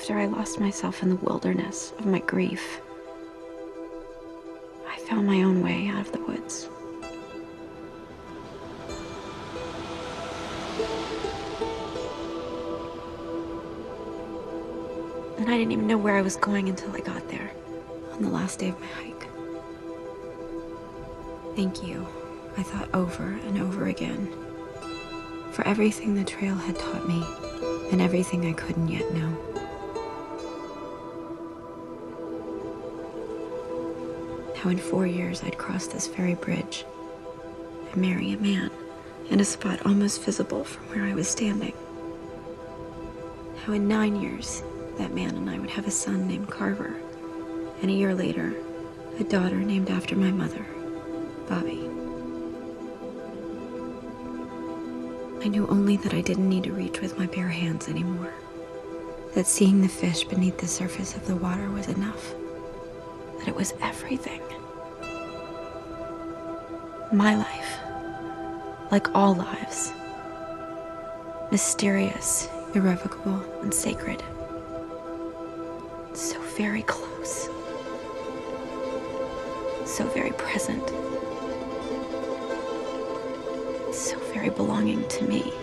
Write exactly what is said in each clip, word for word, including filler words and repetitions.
After I lost myself in the wilderness of my grief, I found my own way out of the woods. And I didn't even know where I was going until I got there, on the last day of my hike. Thank you, I thought over and over again, for everything the trail had taught me and everything I couldn't yet know. How in four years I'd cross this very bridge and marry a man in a spot almost visible from where I was standing. How in nine years that man and I would have a son named Carver, and a year later, a daughter named after my mother, Bobby. I knew only that I didn't need to reach with my bare hands anymore, that seeing the fish beneath the surface of the water was enough, that it was everything. My life, like all lives, mysterious, irrevocable, and sacred. So very close. So very present. So very belonging to me.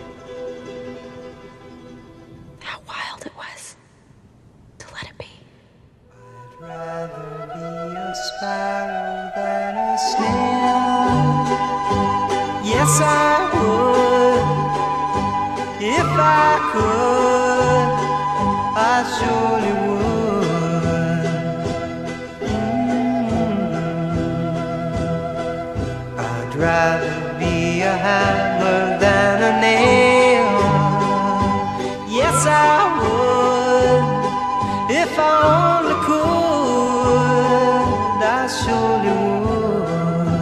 How wild it was to let it be. I'd rather be a sparrow than a snail. Yes, I would. If I could, I surely would. I'd rather be a hammer than a nail. Yes, I would. If I only could, I surely would.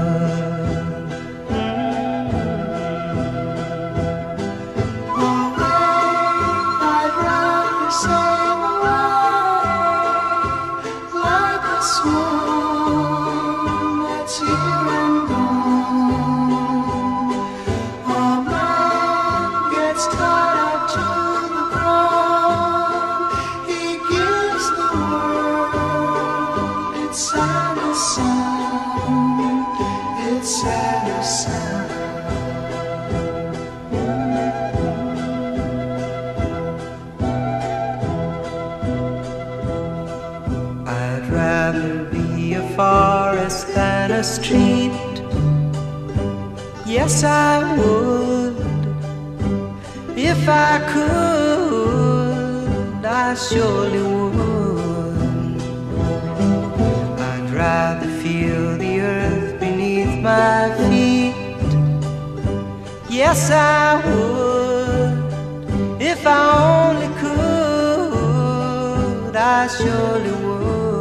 I'd rather sail away like a swan that's here and gone. A man gets tied up to the ground. He gives the world its saddest sound, its saddest sound. I'd rather be a forest than a street. Yes, I would. If I could, I surely would. I'd rather feel the earth beneath my feet. Yes, I would. If I only could, I surely would.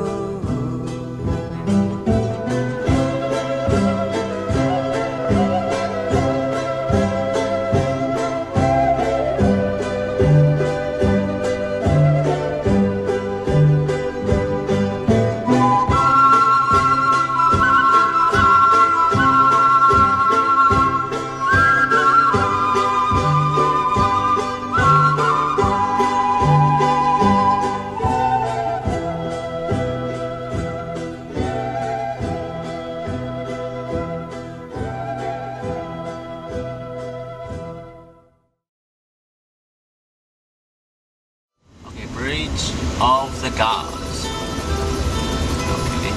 Bridge of the Gods. Okay.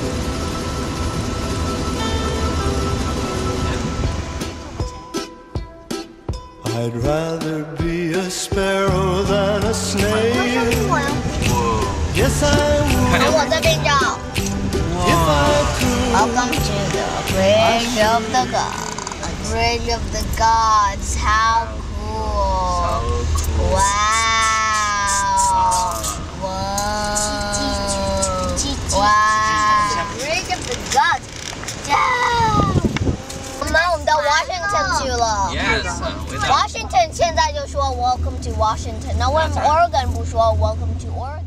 I'd rather be a sparrow than a snail. Yes, I would. 从我这边就 If I could, Welcome to the Bridge of the Gods. Bridge of the Gods. How cool! So cool. Wow! Wow! Bridge of the Gods. Yeah! 我们我们到 Washington 去了。 Yes. Washington 现在就说 Welcome to Washington， 那为什么 Oregon 不说 Welcome to Oregon？